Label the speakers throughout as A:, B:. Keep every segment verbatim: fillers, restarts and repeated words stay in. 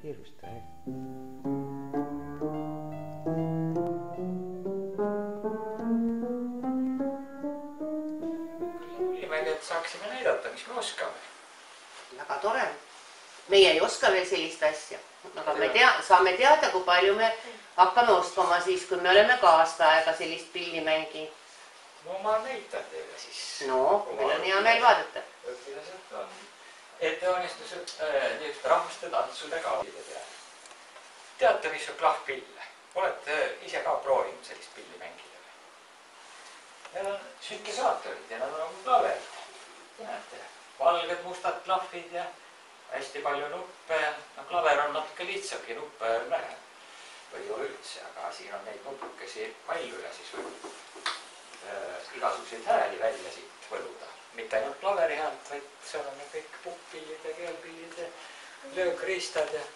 A: hirmusta jah.
B: Küll et saaksime näidata, mis me oskame.
C: Väga tore. Meie ei oska veel sellist asja, aga me tea, saame teada, kui palju me hakkame oskama siis, kui me oleme ka aasta aega sellist pilli mängi.
B: No ma näitan teile siis.
C: No, meil on hea meel vaadata.
B: Õpilased on ettevõnistused nüüd rahvaste tantsude kaudide peale. Teate, mis on klahvpille? Olete ise ka proovinud sellist pilli mängida? Need on süntesaatorid ja nad on nagu klaverid. Te näete, valged mustad klahvid ja hästi palju nuppe. No klaver on natuke lihtsamgi, nuppe on vähem. Või ei ole üldse, aga siin on neid nuppukesi palju ja siis võib igasuguseid hääli välja siit võluda. Mitte ainult klaveri häält, vaid seal on kõik puppillid ja keelpillid ja löökristad ja...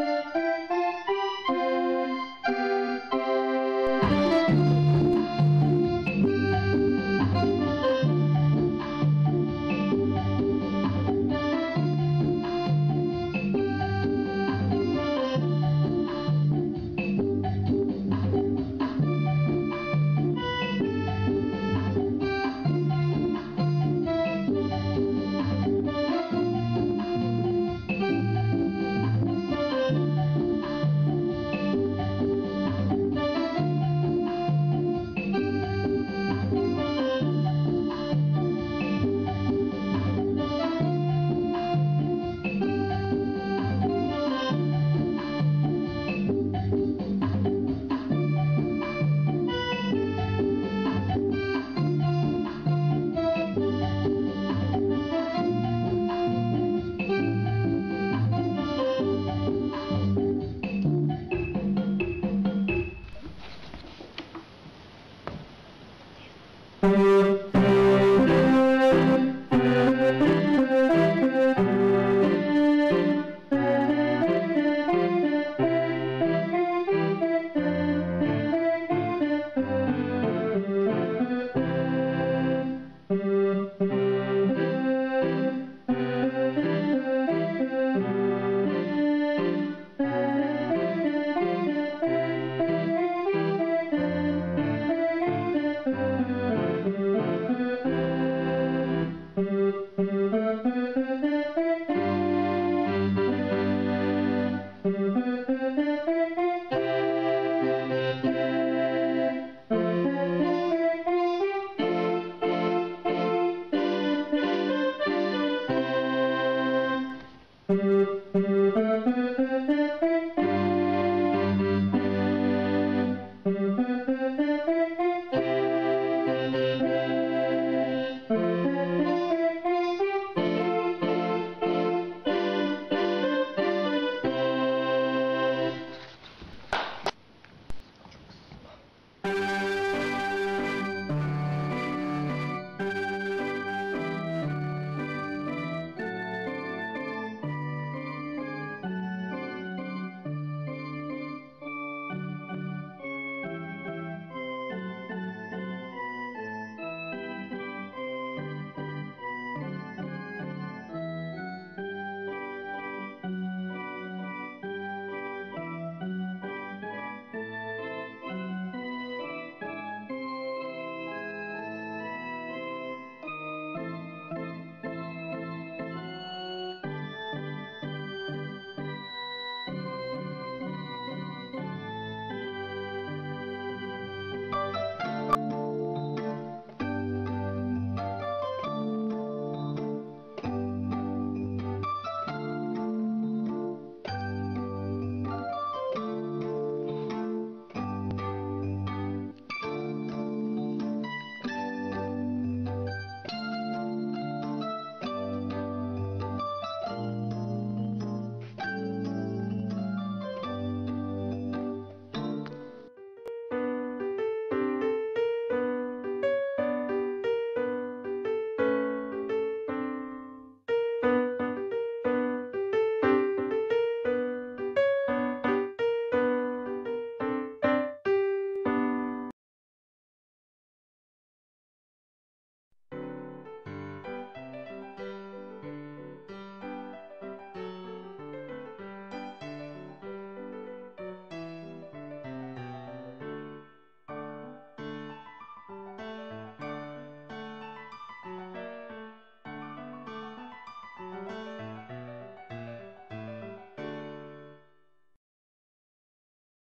C: tšau.